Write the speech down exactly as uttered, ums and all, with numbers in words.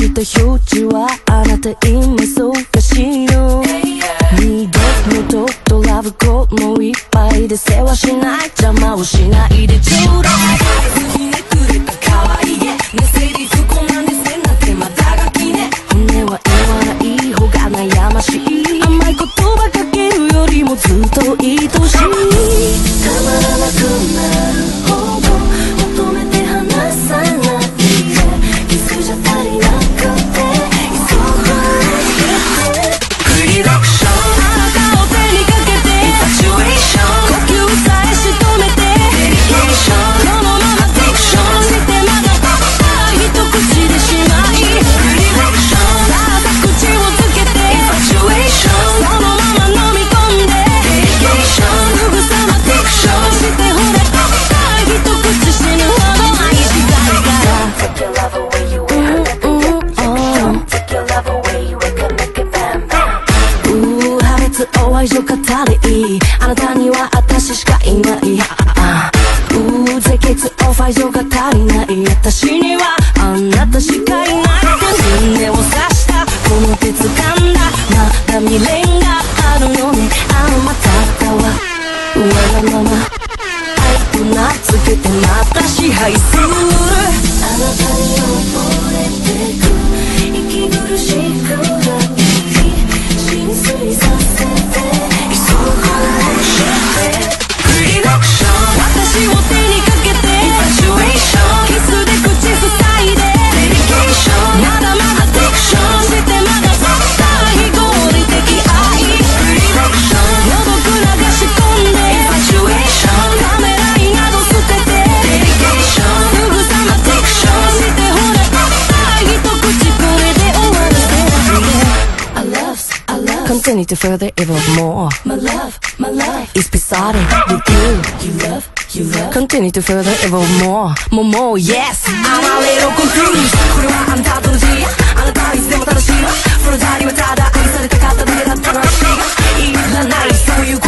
した表示はあなた今忙しいの。二度のとドラブコもいっぱいで世話しない、邪魔をしないでちょうだい。ひねくれた可愛げね、セリフこんなにせんなってまたがきね。骨は言わない方が悩ましい、甘い言葉かけるよりもずっと愛しい。たまらなくなるほど求めて離さないで、キスじゃ足りなくて急ぐクリロクション、あなたを手にかけてインファチュエーション、呼吸さえ仕留めてデリケーション、このままフィクションしてまだ一口でしまいクリロクション、さあ口をつけてインファチュエーション、そのまま飲み込んでデリケーション、すぐさまフィクションしてほれ一口死ぬほど愛したいから。Take your love away, you ain't her like a Take your love away, you ain't gonna make it bam bam。 うー破裂お愛情語り、あなたには私しかいない。うー絶血お愛情が足りない、私にはあなたしかいない。胸を刺したこの手掴んだ、まだ未練があるのね。あのまただわわがまま愛と名付けてまた支配する。あなたに溺れてく息苦しくなり浸水させて急ぐしてクリロクション、私を手にかけてインファチュエーション、キスで口塞いでデリケーション、まだまだフィクションしてまだ非合理的愛クリロクション、喉く流し込んでインファチュエーション、ためらいなど捨ててデリケーション、すぐさまフィクションしてほれ一口これで終わらせないで。 I love, I love Continue to further evolve more. My love, my life is beside with you. You love, you love Continue to further evolve more. More, more, yes. I'm a little confused. これはあんたと同じ、あなたはいつでも正しいの。フロザリはただ愛されたかっただけだった話がいらない、そういう